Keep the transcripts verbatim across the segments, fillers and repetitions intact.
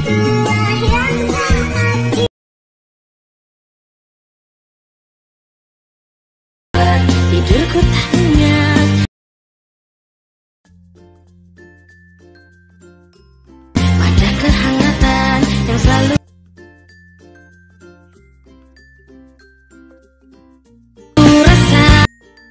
Tidurku tanya pada kehangatan yang selalu rasa.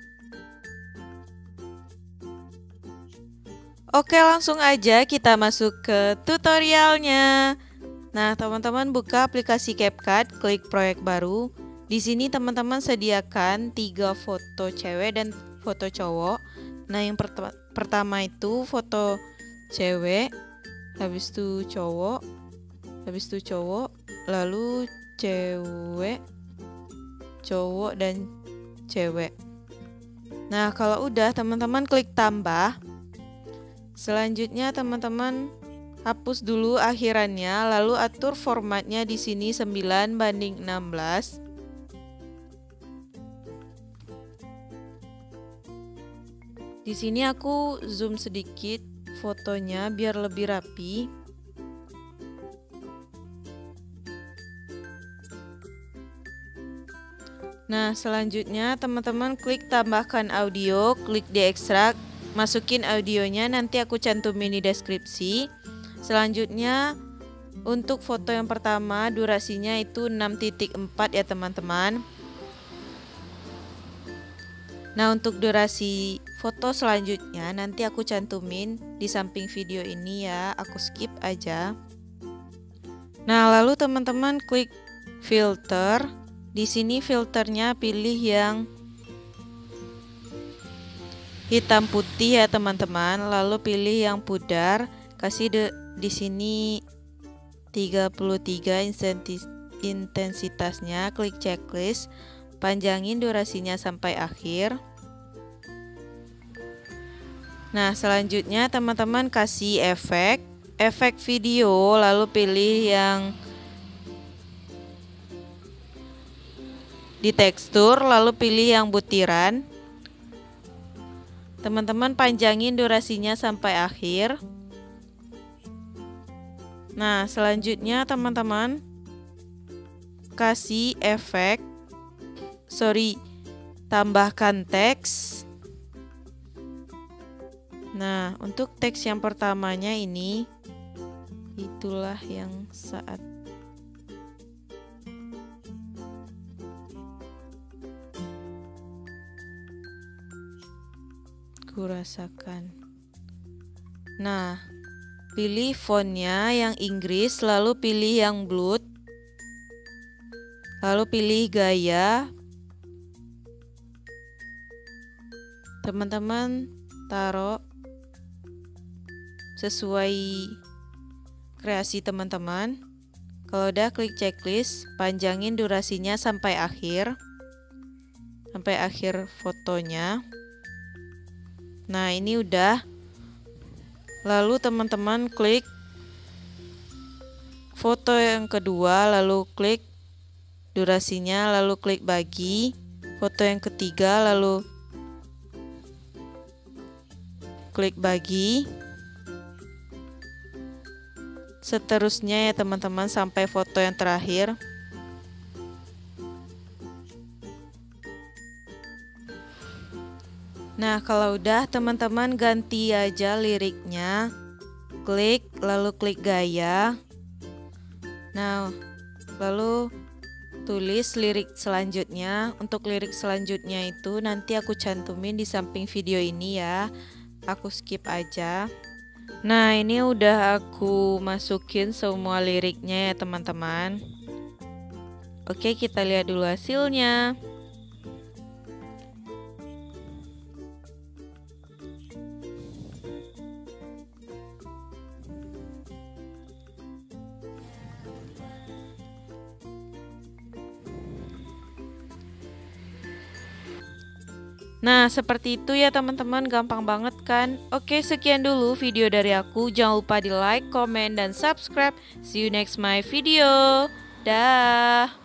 Oke, langsung aja kita masuk ke tutorialnya. Nah, teman-teman buka aplikasi CapCut, klik proyek baru. Di sini teman-teman sediakan tiga foto cewek dan foto cowok. Nah, yang pertama, pertama itu foto cewek, habis itu cowok, habis itu cowok, lalu cewek, cowok dan cewek. Nah, kalau udah teman-teman klik tambah. Selanjutnya teman-teman hapus dulu akhirannya, lalu atur formatnya di sini sembilan banding enam belas. Di sini aku zoom sedikit fotonya biar lebih rapi. Nah, selanjutnya teman-teman klik tambahkan audio, klik di ekstrak, masukin audionya, nanti aku cantumin di deskripsi. Selanjutnya untuk foto yang pertama durasinya itu enam titik empat ya teman-teman. Nah, untuk durasi foto selanjutnya nanti aku cantumin di samping video ini ya, aku skip aja. Nah, lalu teman-teman klik filter. Di sini filternya pilih yang hitam putih ya teman-teman, lalu pilih yang pudar, kasih de, di sini tiga puluh tiga intensitasnya, klik checklist, panjangin durasinya sampai akhir. Nah, selanjutnya teman-teman kasih efek, efek video, lalu pilih yang di tekstur, lalu pilih yang butiran. Teman-teman panjangin durasinya sampai akhir. Nah, selanjutnya teman-teman kasih efek, sorry, tambahkan teks. Nah, untuk teks yang pertamanya ini, itulah yang saat kurasakan. Nah, pilih fontnya yang Inggris, lalu pilih yang blood, lalu pilih gaya. Teman-teman taruh sesuai kreasi teman-teman. Kalau udah klik checklist, panjangin durasinya sampai akhir, sampai akhir fotonya. Nah, ini udah. Lalu teman-teman klik foto yang kedua, lalu klik durasinya, lalu klik bagi. Foto yang ketiga, lalu klik bagi. Seterusnya ya teman-teman sampai foto yang terakhir. Nah, kalau udah teman-teman ganti aja liriknya, klik lalu klik gaya. Nah, lalu tulis lirik selanjutnya. Untuk lirik selanjutnya itu nanti aku cantumin di samping video ini ya, aku skip aja. Nah, ini udah aku masukin semua liriknya ya teman-teman. Oke, kita lihat dulu hasilnya. Nah, seperti itu ya teman-teman, gampang banget kan? Oke, sekian dulu video dari aku. Jangan lupa di like, comment, dan subscribe. See you next my video. Dah.